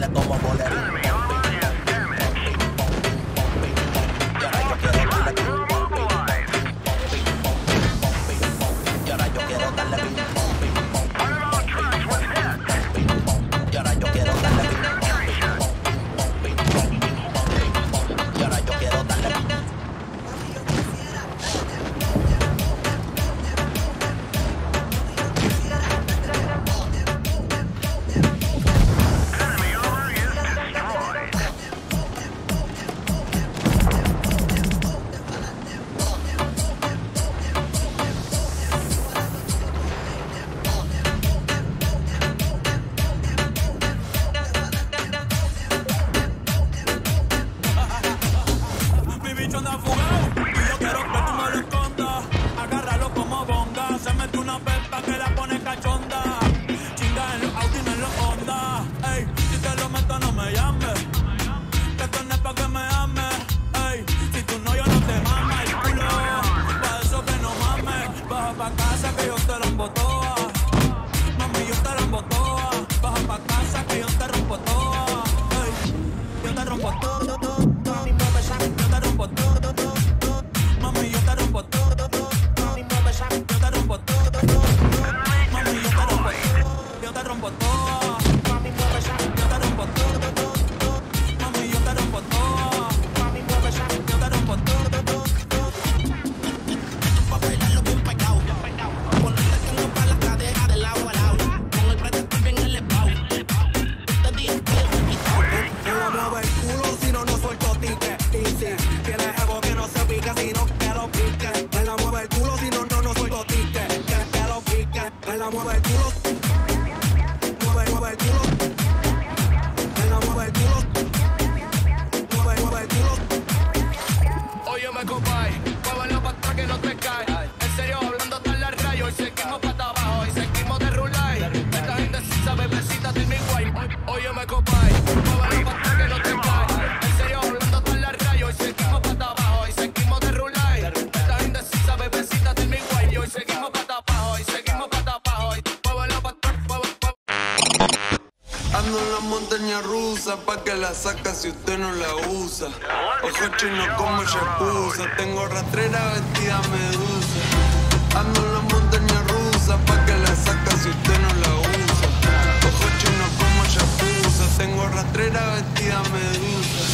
darle como bolero. Y ahora yo quiero darle ping pong, ping pong, ping pong, ping pong, ping pong. Y ahora yo quiero darle ping pong, ping pong, ping pong, ping pong, ping pong. Y ahora yo quiero darle ping pong, ping pong, ping pong, ping pong, ping pong. Y ahora yo quiero darle ping pong. Ando en la montaña rusa pa' que la saca si usted no la usa. Ojo chino como yakuza, tengo rastrera vestida medusa. Ando en la montaña rusa pa' que la saca si usted no la usa. Ojo chino como yakuza, tengo rastrera vestida medusa.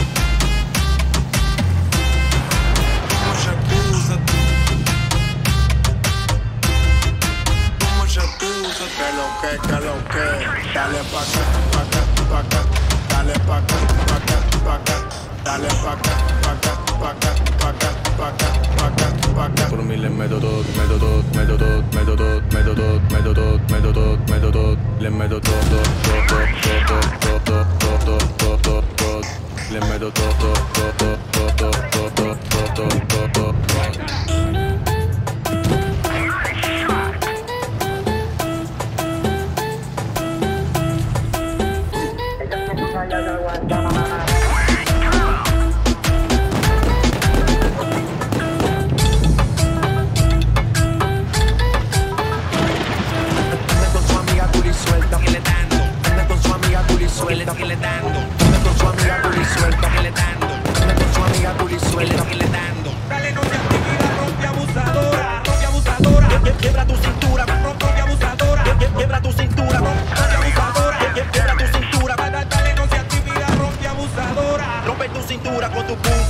Como yakuza. Como yakuza. Que lo que, dale pa' acá, pa' acá, pa' acá, dale pa' acá, pa' acá, pa' acá, dale pa' acá, pa' acá, pa' acá, pa' acá, pa' acá, pa' acá, pa' acá. Por mí les meto todo, meto todo, meto todo, meto todo, meto todo, meto todo, meto todo, meto todo, les meto todo, todo, todo, todo, todo, todo, todo, todo, todo, les meto todo, todo, todo, todo, todo, todo, todo, todo, todo. Dale, no seas tímida, rompe abusadora, rompe abusadora. Quiebra tu cintura, rompe abusadora. Quiebra tu cintura, rompe abusadora. Quiebra tu cintura, dale, no seas tímida, rompe abusadora. Rompe tu cintura con tu pum.